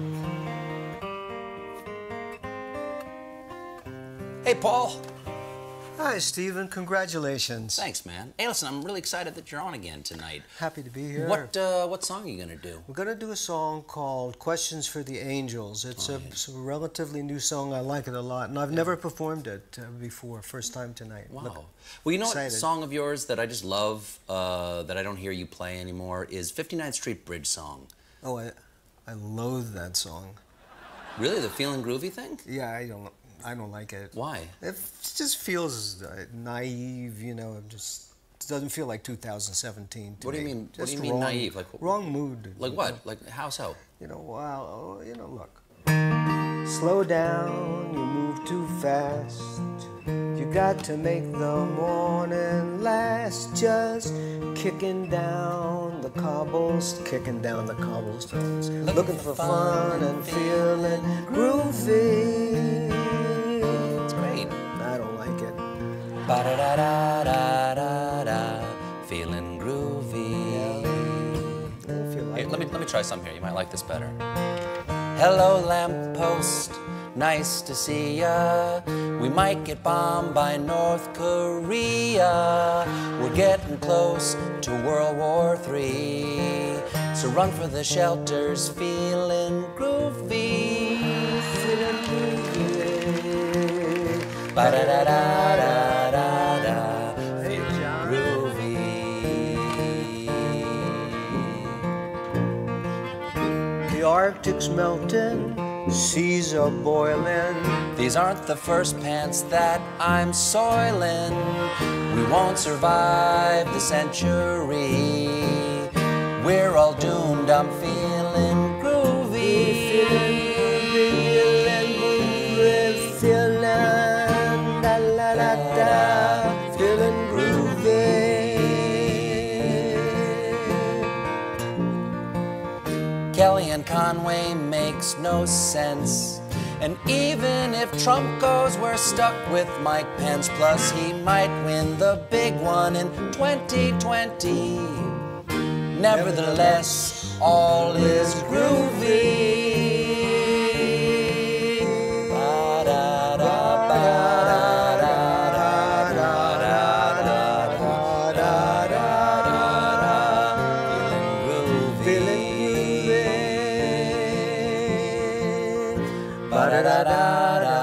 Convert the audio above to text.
Hey, Paul. Hi, Stephen. Congratulations. Thanks, man. Hey, listen, I'm really excited that you're on again tonight. Happy to be here. What song are you gonna do? We're gonna do a song called "Questions for the Angels." It's a relatively new song. I like it a lot, and I've never performed it before. First time tonight. Wow. Well, you know what song of yours that I just love that I don't hear you play anymore is 59th Street Bridge song. Oh, I loathe that song. Really, the Feelin Groovy thing? Yeah, I don't like it. Why? It just feels naive, you know. It doesn't feel like 2017 to What do you me. mean? Just what do you mean naive? Like wrong mood. Like what? Like how so? You know, wow. You know, look. Slow down. You move too fast. You got to make the morning last. Just kicking down the cobblestones, looking for fun and feeling groovy. It's great. I don't like it. Ba-da-da-da-da-da-da, feeling groovy. I don't feel like Here, it. let me try some here. You might like this better. Hello, lamppost. Nice to see ya. We might get bombed by North Korea. We're getting close to World War III. So run for the shelters, feeling groovy. Feeling groovy. Ba-da-da-da-da-da-da. Feeling groovy. The Arctic's melting. Seas are boiling. These aren't the first pants that I'm soiling. We won't survive the century. We're all doomed. I'm feeling groovy. Feeling groovy, feeling da la da da, feeling groovy. Kellyanne Conway makes no sense. And even if Trump goes, we're stuck with Mike Pence. Plus, he might win the big one in 2020. Nevertheless, all is groovy. Ba-da-da-da-da.